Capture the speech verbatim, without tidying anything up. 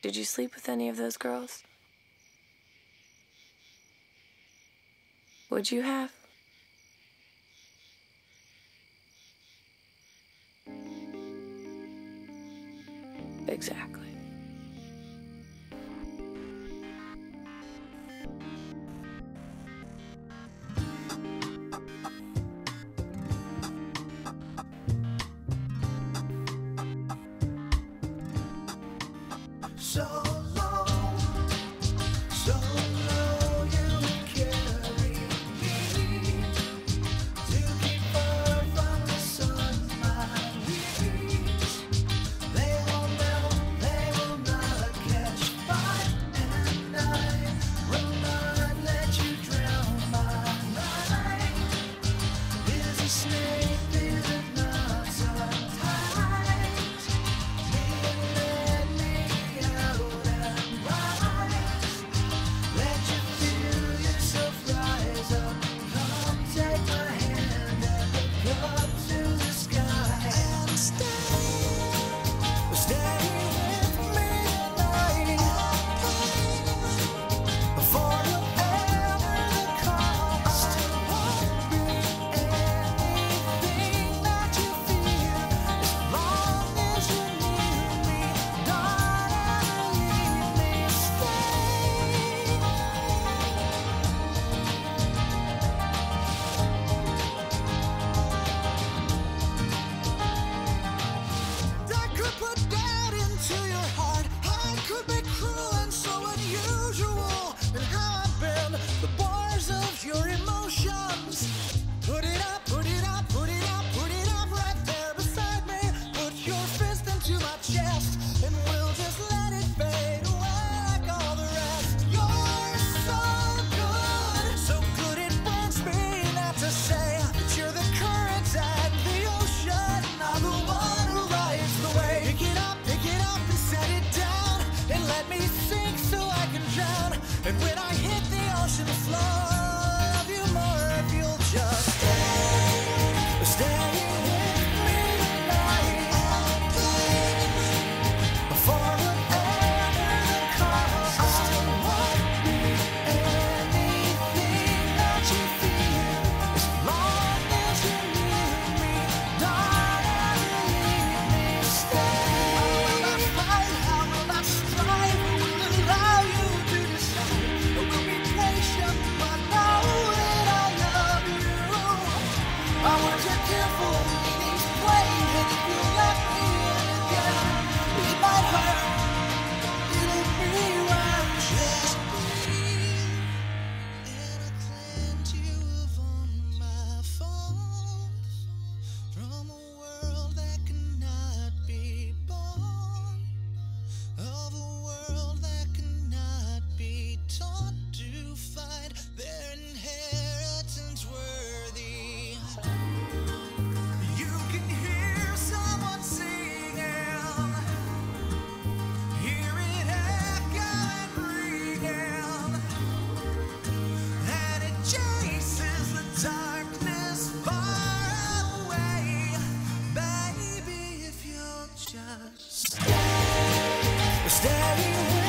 Did you sleep with any of those girls? Would you have? Exactly. So long, so low you carry me to keep far from the sun. My wings, they will melt, they will not catch fire, and I will not let you drown. My mind is a snake with knots untied. Let me out and rise. Let you feel yourself rise up. Come take my hand and look up to the sky and stay, stay with me tonight. For whatever the cost, won't be anything that you fear. As long as you need me, don't ever leave me. Stay. I could put doubt into your heart. I could be cruel and so unusual in how I bend the bars of your emotions. Put it up, put it up, put it up, put it up right there beside me. Put your fist into my chest and we'll just let it fade away like all the rest. You're so good, so good it burns me not to say that you're the current and the ocean. I'm the one who rides the wave. Pick it up, pick it up and set it down, and let me sink so I can drown. And when I hit the ocean floor, I'll love you more if you'll just stay, stay with me tonight. For whatever the cost, won't be anything that you fear. As long as you need me, don't ever leave me. Stay. I will not fight, I will not strive. I will allow you to decide. I will be patient, but know that I love you. I want you careful in each way, and if you let me in again, it might hurt. It'll be right. Just breathe, and I cleanse you of all my faults from a world that cannot be born, of a world that cannot be taught to find their inheritance worthy. You can hear someone singing, hear it echoing, ringing, and it chases the darkness far away. Baby, if you'll just stay, stay with